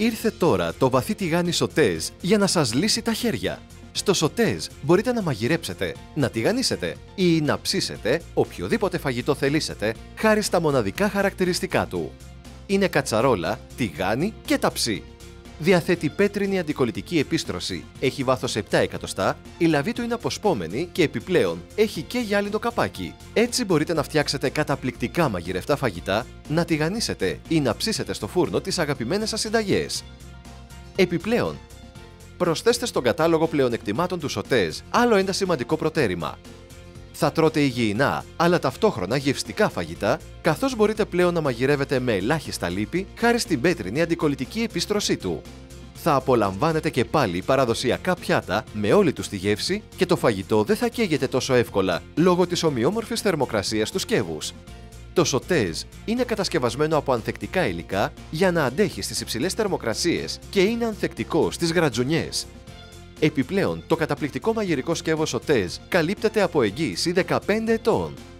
Ήρθε τώρα το βαθύ τηγάνι Σοτέζ για να σας λύσει τα χέρια. Στο Σοτέζ μπορείτε να μαγειρέψετε, να τηγανίσετε ή να ψήσετε οποιοδήποτε φαγητό θελήσετε χάρη στα μοναδικά χαρακτηριστικά του. Είναι κατσαρόλα, τηγάνι και ταψί. Διαθέτει πέτρινη αντικολλητική επίστρωση, έχει βάθος 7 εκατοστά, η λαβή του είναι αποσπόμενη και επιπλέον έχει και γυάλινο καπάκι. Έτσι μπορείτε να φτιάξετε καταπληκτικά μαγειρευτά φαγητά, να τηγανίσετε ή να ψήσετε στο φούρνο τις αγαπημένες σας συνταγές. Επιπλέον, προσθέστε στον κατάλογο πλεονεκτημάτων του Σοτέζ άλλο ένα σημαντικό προτέρημα. Θα τρώτε υγιεινά, αλλά ταυτόχρονα γευστικά φαγητά, καθώς μπορείτε πλέον να μαγειρεύετε με ελάχιστα λίπη χάρη στην πέτρινη αντικολλητική επίστρωσή του. Θα απολαμβάνετε και πάλι παραδοσιακά πιάτα με όλη τους τη γεύση και το φαγητό δεν θα καίγεται τόσο εύκολα λόγω της ομοιόμορφης θερμοκρασίας του σκεύους. Το Σοτέζ είναι κατασκευασμένο από ανθεκτικά υλικά για να αντέχει στις υψηλές θερμοκρασίες και είναι ανθεκτικό στις γρατζουνιές. Επιπλέον, το καταπληκτικό μαγειρικό σκεύος Σοτέζ καλύπτεται από εγγύηση 15 ετών.